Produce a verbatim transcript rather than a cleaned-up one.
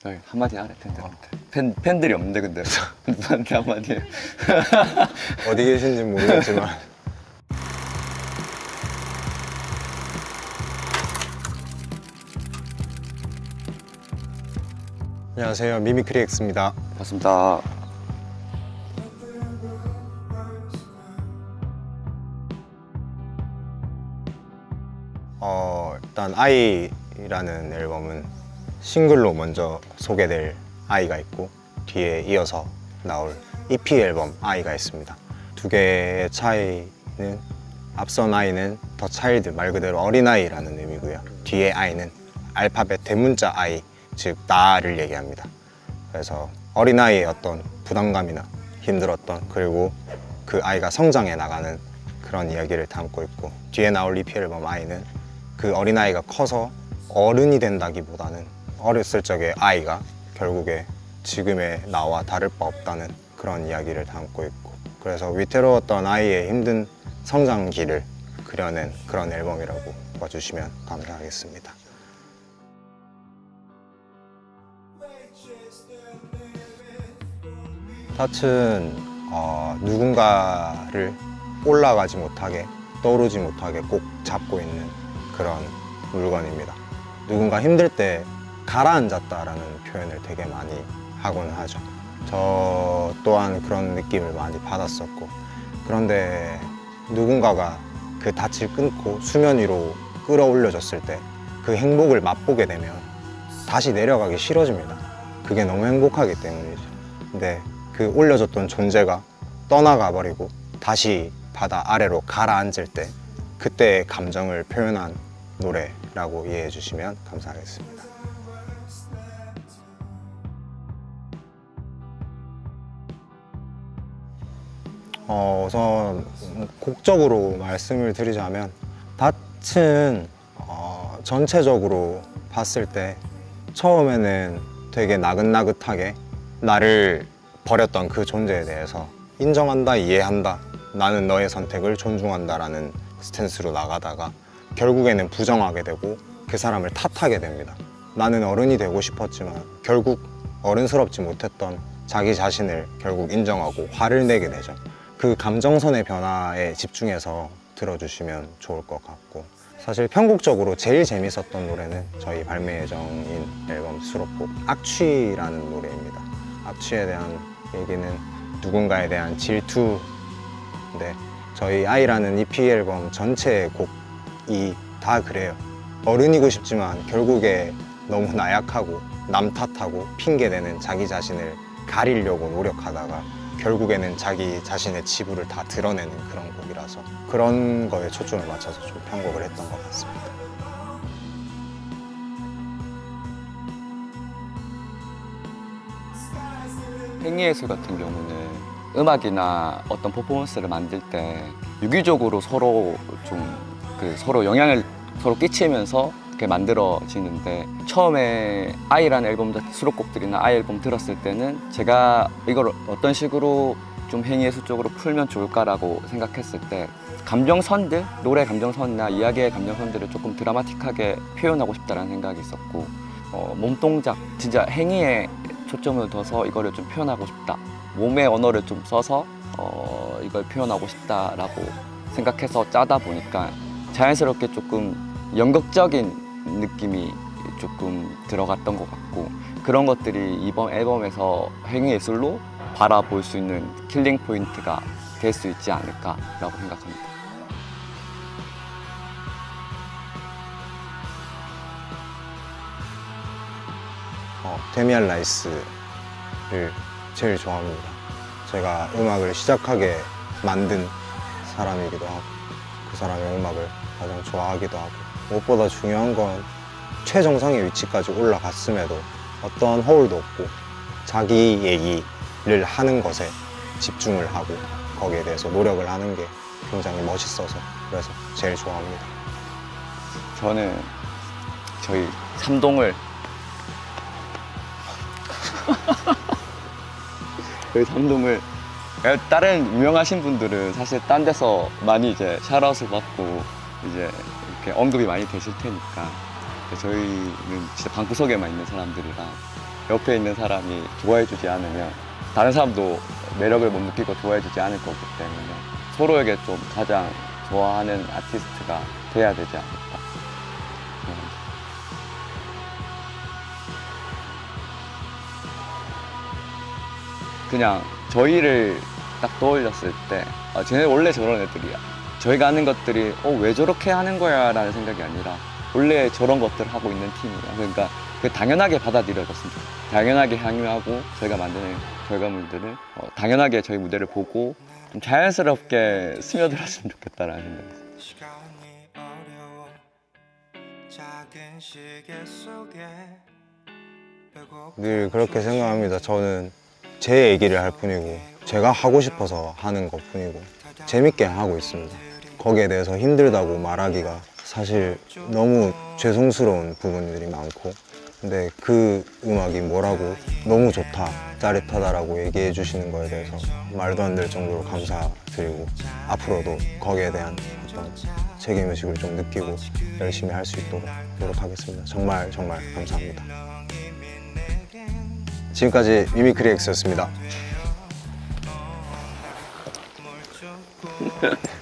저희 한마디 하래 팬들한테. 팬, 팬들이 없는데 근데 누구한테 한마디 해. 어디 계신지 모르겠지만 안녕하세요, 미미크리 X입니다. 반갑습니다. 어, 일단 아이라는 앨범은 싱글로 먼저 소개될 아이가 있고 뒤에 이어서 나올 이피 앨범 아이가 있습니다. 두 개의 차이는 앞선 아이는 더 차일드, 말 그대로 어린아이라는 의미고요. 뒤에 아이는 알파벳 대문자 아이, 즉 나를 얘기합니다. 그래서 어린아이의 어떤 부담감이나 힘들었던, 그리고 그 아이가 성장해 나가는 그런 이야기를 담고 있고, 뒤에 나올 이피 앨범 아이는 그 어린아이가 커서 어른이 된다기보다는 어렸을 적의 아이가 결국에 지금의 나와 다를 바 없다는 그런 이야기를 담고 있고, 그래서 위태로웠던 아이의 힘든 성장기를 그려낸 그런 앨범이라고 봐주시면 감사하겠습니다. 탓은 어, 누군가를 올라가지 못하게, 떠오르지 못하게 꼭 잡고 있는 그런 물건입니다. 누군가 힘들 때 가라앉았다라는 표현을 되게 많이 하곤 하죠. 저 또한 그런 느낌을 많이 받았었고, 그런데 누군가가 그 닻을 끊고 수면 위로 끌어올려졌을 때 그 행복을 맛보게 되면 다시 내려가기 싫어집니다. 그게 너무 행복하기 때문이죠. 근데 그 올려졌던 존재가 떠나가 버리고 다시 바다 아래로 가라앉을 때 그때의 감정을 표현한 노래라고 이해해 주시면 감사하겠습니다. 어, 우선 곡적으로 말씀을 드리자면 닻은 어, 전체적으로 봤을 때 처음에는 되게 나긋나긋하게 나를 버렸던 그 존재에 대해서 인정한다, 이해한다, 나는 너의 선택을 존중한다 라는 스탠스로 나가다가 결국에는 부정하게 되고 그 사람을 탓하게 됩니다. 나는 어른이 되고 싶었지만 결국 어른스럽지 못했던 자기 자신을 결국 인정하고 화를 내게 되죠. 그 감정선의 변화에 집중해서 들어주시면 좋을 것 같고, 사실 편곡적으로 제일 재밌었던 노래는 저희 발매 예정인 앨범 수록곡 악취라는 노래입니다. 악취에 대한 얘기는 누군가에 대한 질투인데, 저희 아이라는 이피 앨범 전체의 곡이 다 그래요. 어른이고 싶지만 결국에 너무 나약하고 남 탓하고 핑계대는 자기 자신을 가리려고 노력하다가 결국에는 자기 자신의 치부를 다 드러내는 그런 곡이라서 그런 거에 초점을 맞춰서 좀 편곡을 했던 것 같습니다. 행위예술 같은 경우는 음악이나 어떤 퍼포먼스를 만들 때 유기적으로 서로 좀 그 서로 영향을 서로 끼치면서 이렇게 만들어지는데, 처음에 아이라는 앨범 수록곡들이나 아이 앨범 들었을 때는 제가 이걸 어떤 식으로 좀 행위예술 쪽으로 풀면 좋을까라고 생각했을 때 감정선들, 노래 감정선이나 이야기의 감정선들을 조금 드라마틱하게 표현하고 싶다는 생각이 있었고, 어, 몸동작, 진짜 행위에 초점을 둬서 이거를 좀 표현하고 싶다, 몸의 언어를 좀 써서 어, 이걸 표현하고 싶다라고 생각해서 짜다 보니까 자연스럽게 조금 연극적인 느낌이 조금 들어갔던 것 같고, 그런 것들이 이번 앨범에서 행위예술로 바라볼 수 있는 킬링 포인트가 될 수 있지 않을까라고 생각합니다. 어, 데미안 라이스를 제일 좋아합니다. 제가 음악을 시작하게 만든 사람이기도 하고 그 사람의 음악을 가장 좋아하기도 하고, 무엇보다 중요한 건 최정상의 위치까지 올라갔음에도 어떠한 허울도 없고 자기 얘기를 하는 것에 집중을 하고 거기에 대해서 노력을 하는 게 굉장히 멋있어서 그래서 제일 좋아합니다. 저는 저희 삼동을 저희 삼동을 다른 유명하신 분들은 사실 딴 데서 많이 이제 샤라웃을 받고 이제 이렇게 언급이 많이 되실 테니까 저희는 진짜 방구석에만 있는 사람들이라 옆에 있는 사람이 좋아해주지 않으면 다른 사람도 매력을 못 느끼고 좋아해주지 않을 거기 때문에 서로에게 좀 가장 좋아하는 아티스트가 돼야 되지 않을까. 그냥 저희를 딱 떠올렸을 때 아, 쟤네 원래 저런 애들이야. 저희가 하는 것들이 어, 왜 저렇게 하는 거야 라는 생각이 아니라 원래 저런 것들을 하고 있는 팀이야. 그러니까 그 당연하게 받아들여졌으면 좋겠어요. 당연하게 향유하고 저희가 만드는 결과물들을 어, 당연하게 저희 무대를 보고 좀 자연스럽게 스며들었으면 좋겠다라는 생각이 있어요. 늘 그렇게 생각합니다. 저는 제 얘기를 할 뿐이고 제가 하고 싶어서 하는 것 뿐이고 재밌게 하고 있습니다. 거기에 대해서 힘들다고 말하기가 사실 너무 죄송스러운 부분들이 많고 근데 그 음악이 뭐라고 너무 좋다, 짜릿하다라고 얘기해 주시는 거에 대해서 말도 안 될 정도로 감사드리고 앞으로도 거기에 대한 어떤 책임의식을 좀 느끼고 열심히 할 수 있도록 노력하겠습니다. 정말 정말 감사합니다. 지금까지 미미크리 X였습니다.